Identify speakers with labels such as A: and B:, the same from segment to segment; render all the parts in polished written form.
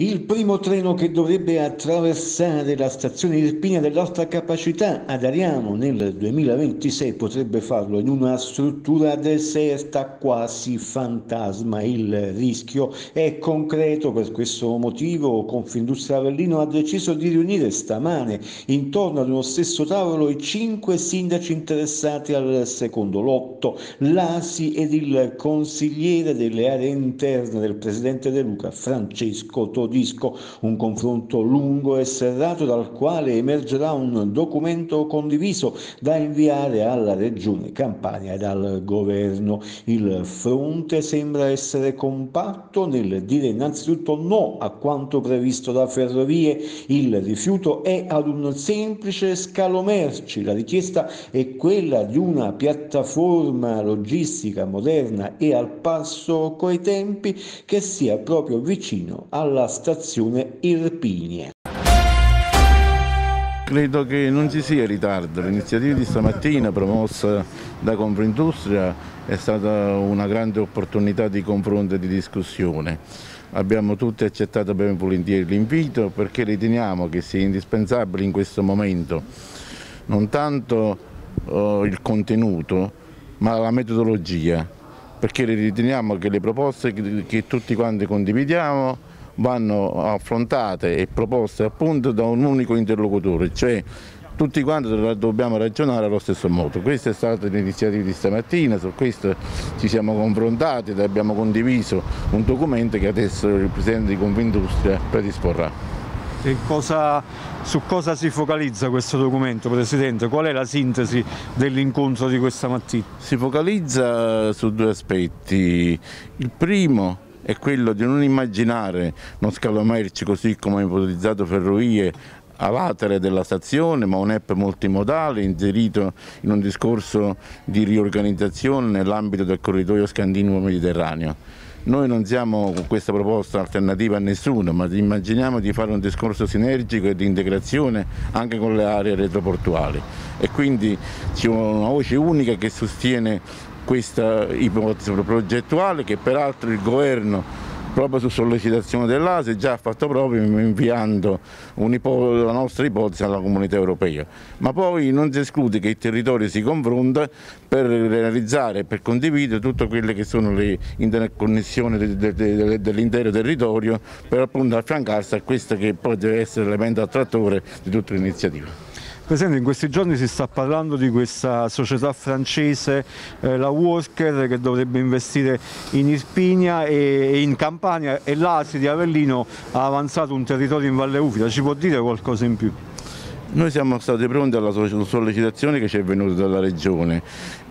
A: Il primo treno che dovrebbe attraversare la stazione Irpina dell'Alta Capacità ad Ariano nel 2026 potrebbe farlo in una struttura deserta quasi fantasma. Il rischio è concreto, per questo motivo Confindustria Avellino ha deciso di riunire stamane intorno ad uno stesso tavolo i 5 sindaci interessati al secondo lotto, l'ASI ed il consigliere delle aree interne del presidente De Luca, Francesco Todisco. Un confronto lungo e serrato dal quale emergerà un documento condiviso da inviare alla Regione Campania ed al Governo. Il fronte sembra essere compatto nel dire innanzitutto no a quanto previsto da Ferrovie. Il rifiuto è ad un semplice scalo merci. La richiesta è quella di una piattaforma logistica moderna e al passo coi tempi che sia proprio vicino alla stazione Irpinia.
B: Credo che non ci sia ritardo. L'iniziativa di stamattina promossa da Confindustria è stata una grande opportunità di confronto e di discussione. Abbiamo tutti accettato ben volentieri l'invito perché riteniamo che sia indispensabile in questo momento non tanto il contenuto ma la metodologia, perché riteniamo che le proposte che tutti quanti condividiamo vanno affrontate e proposte appunto da un unico interlocutore, cioè tutti quanti dobbiamo ragionare allo stesso modo. Questa è stata l'iniziativa di stamattina, su questo ci siamo confrontati ed abbiamo condiviso un documento che adesso il Presidente di Confindustria predisporrà.
C: E su cosa si focalizza questo documento, Presidente? Qual è la sintesi dell'incontro di questa mattina?
B: Si focalizza su due aspetti. Il primo è quello di non immaginare uno scalo merci così come ha ipotizzato Ferrovie a latere della stazione, ma un app multimodale inserito in un discorso di riorganizzazione nell'ambito del corridoio scandinavo-mediterraneo. Noi non siamo con questa proposta alternativa a nessuno, ma immaginiamo di fare un discorso sinergico e di integrazione anche con le aree retroportuali e quindi c'è una voce unica che sostiene questa ipotesi progettuale che peraltro il Governo proprio su sollecitazione dell'ASI già ha fatto proprio inviando la nostra ipotesi alla Comunità Europea. Ma poi non si esclude che il territorio si confronta per realizzare e per condividere tutte quelle che sono le interconnessioni dell'intero territorio per appunto affiancarsi a questa che poi deve essere l'elemento attrattore di tutta l'iniziativa.
C: Presidente, in questi giorni si sta parlando di questa società francese, la Worker, che dovrebbe investire in Irpinia e in Campania, e l'ASI di Avellino ha avanzato un territorio in Valle Ufita. Ci può dire qualcosa in più?
B: Noi siamo stati pronti alla sollecitazione che ci è venuta dalla Regione.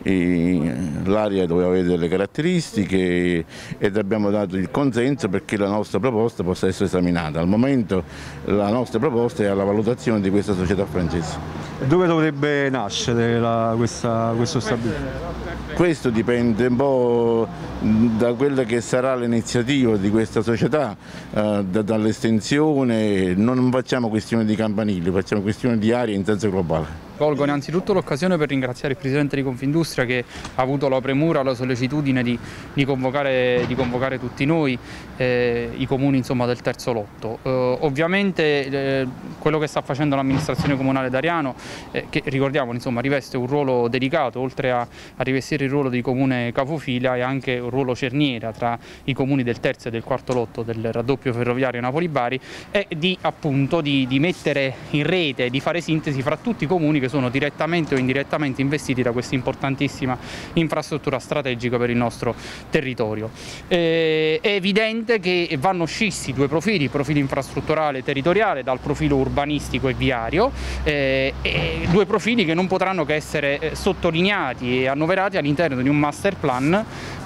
B: L'area doveva avere delle caratteristiche ed abbiamo dato il consenso perché la nostra proposta possa essere esaminata. Al momento la nostra proposta è alla valutazione di questa società francese.
C: Dove dovrebbe nascere questo stabilimento?
B: Questo dipende un po' da quella che sarà l'iniziativa di questa società, dall'estensione. Non facciamo questione di campanili, facciamo questione di area in senso globale.
D: Colgo innanzitutto l'occasione per ringraziare il Presidente di Confindustria che ha avuto la premura, la sollecitudine di convocare tutti noi, i comuni insomma, del terzo lotto. Ovviamente quello che sta facendo l'amministrazione comunale d'Ariano, che ricordiamo insomma, riveste un ruolo delicato, oltre a rivestire il ruolo di comune capofila, e anche un ruolo cerniera tra i comuni del terzo e del quarto lotto del raddoppio ferroviario Napoli-Bari, è di mettere in rete, di fare sintesi fra tutti i comuni che sono direttamente o indirettamente investiti da questa importantissima infrastruttura strategica per il nostro territorio. È evidente che vanno scissi due profili, il profilo infrastrutturale e territoriale dal profilo urbanistico e viario, due profili che non potranno che essere sottolineati e annoverati all'interno di un master plan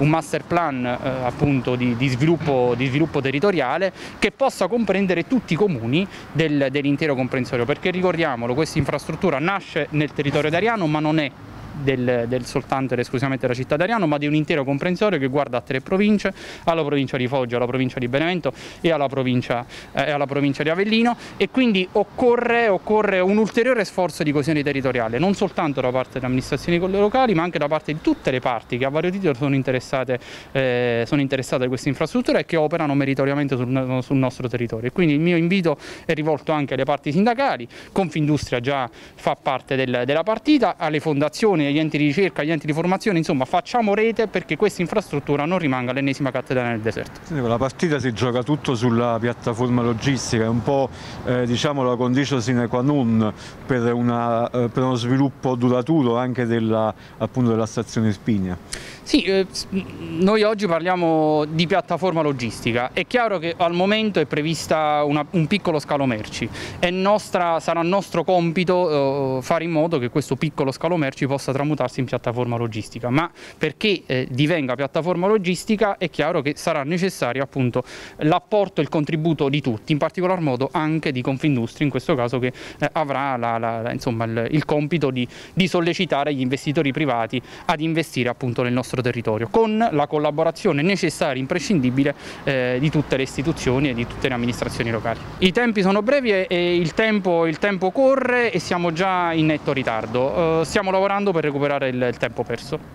D: appunto di sviluppo territoriale che possa comprendere tutti i comuni dell'intero comprensorio, perché ricordiamolo, questa infrastruttura nasce nel territorio d'Ariano ma non è soltanto ed esclusivamente della città di Ariano, ma di un intero comprensorio che guarda a 3 province, alla provincia di Foggia, alla provincia di Benevento e alla provincia di Avellino, e quindi occorre un ulteriore sforzo di coesione territoriale, non soltanto da parte delle amministrazioni locali, ma anche da parte di tutte le parti che a vario titolo sono interessate a questa infrastruttura e che operano meritoriamente sul nostro territorio. E quindi il mio invito è rivolto anche alle parti sindacali. Confindustria già fa parte della partita, alle fondazioni, agli enti di ricerca, agli enti di formazione, insomma facciamo rete perché questa infrastruttura non rimanga l'ennesima cattedrale nel deserto.
C: La partita si gioca tutto sulla piattaforma logistica, è un po' diciamo la condicio sine qua non per uno sviluppo duraturo anche appunto della stazione Irpinia.
D: Sì, noi oggi parliamo di piattaforma logistica. È chiaro che al momento è prevista un piccolo scalo merci. Sarà nostro compito fare in modo che questo piccolo scalo merci possa tramutarsi in piattaforma logistica, ma perché divenga piattaforma logistica è chiaro che sarà necessario appunto l'apporto e il contributo di tutti, in particolar modo anche di Confindustria, in questo caso, che avrà il compito di sollecitare gli investitori privati ad investire appunto nel nostro territorio, con la collaborazione necessaria e imprescindibile di tutte le istituzioni e di tutte le amministrazioni locali. I tempi sono brevi e il tempo corre e siamo già in netto ritardo. Stiamo lavorando per recuperare il tempo perso.